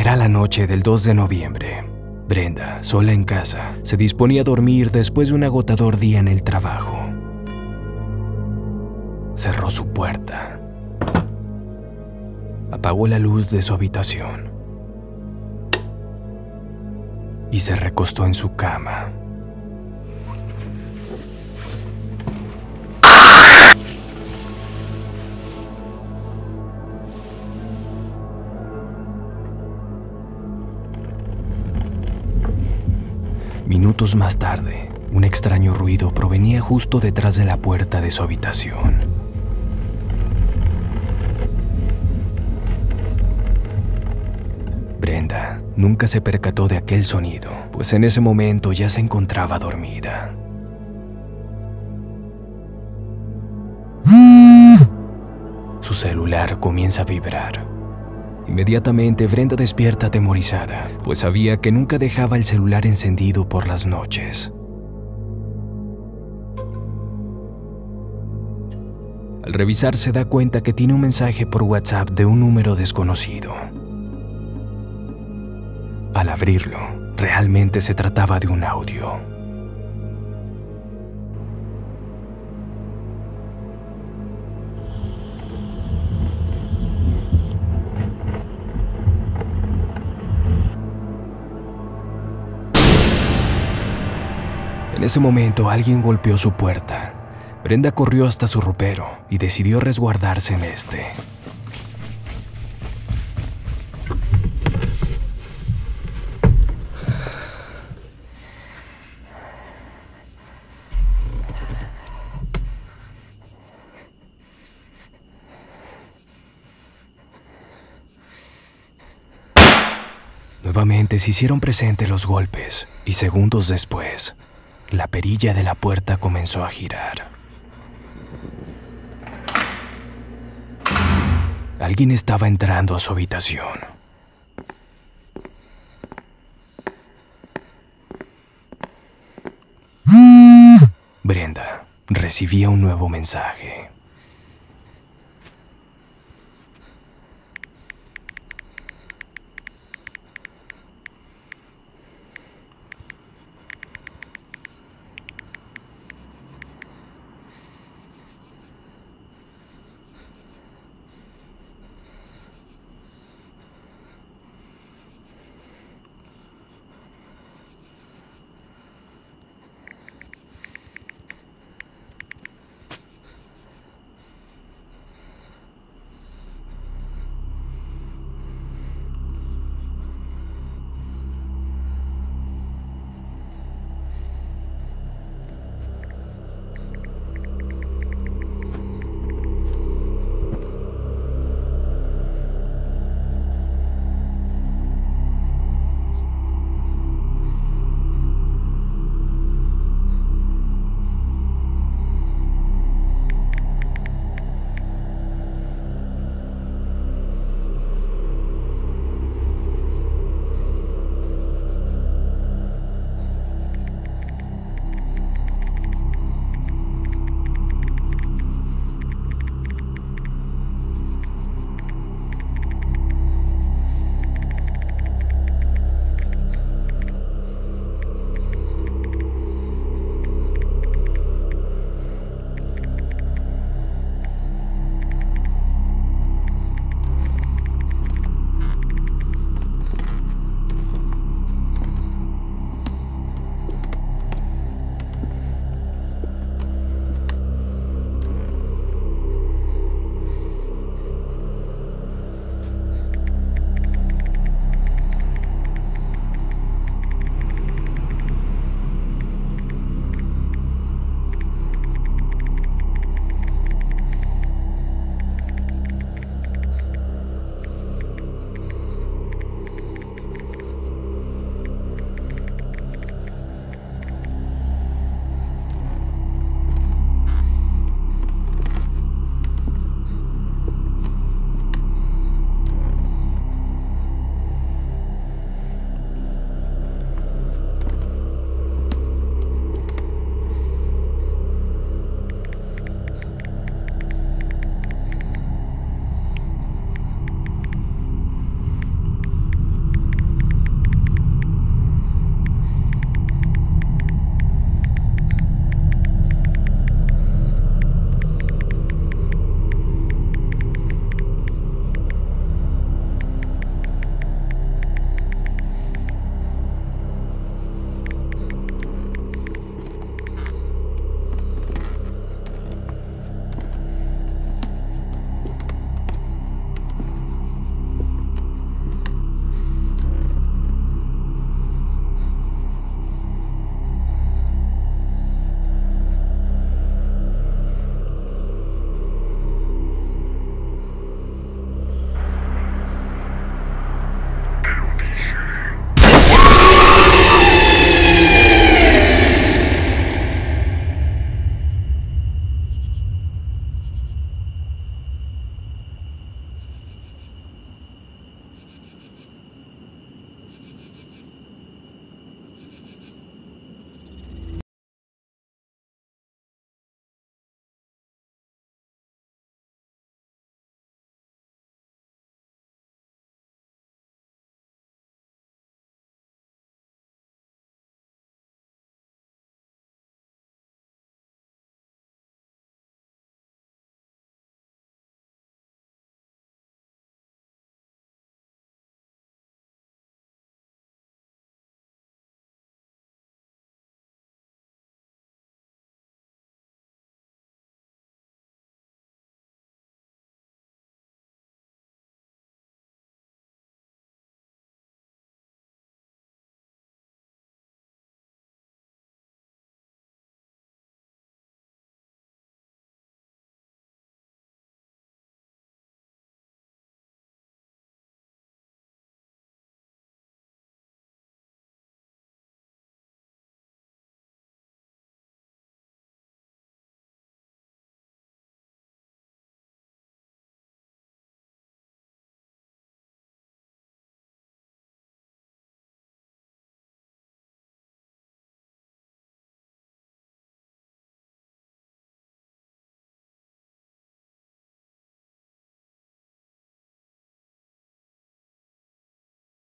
Era la noche del 2 de noviembre. Brenda, sola en casa, se disponía a dormir después de un agotador día en el trabajo. Cerró su puerta. Apagó la luz de su habitación y se recostó en su cama. Minutos más tarde, un extraño ruido provenía justo detrás de la puerta de su habitación. Brenda nunca se percató de aquel sonido, pues en ese momento ya se encontraba dormida. Su celular comienza a vibrar. Inmediatamente Brenda despierta atemorizada, pues sabía que nunca dejaba el celular encendido por las noches. Al revisar se da cuenta que tiene un mensaje por WhatsApp de un número desconocido. Al abrirlo, realmente se trataba de un audio. En ese momento alguien golpeó su puerta. Brenda corrió hasta su ropero y decidió resguardarse en este. Nuevamente se hicieron presentes los golpes y segundos después, la perilla de la puerta comenzó a girar. Alguien estaba entrando a su habitación. Brenda recibía un nuevo mensaje.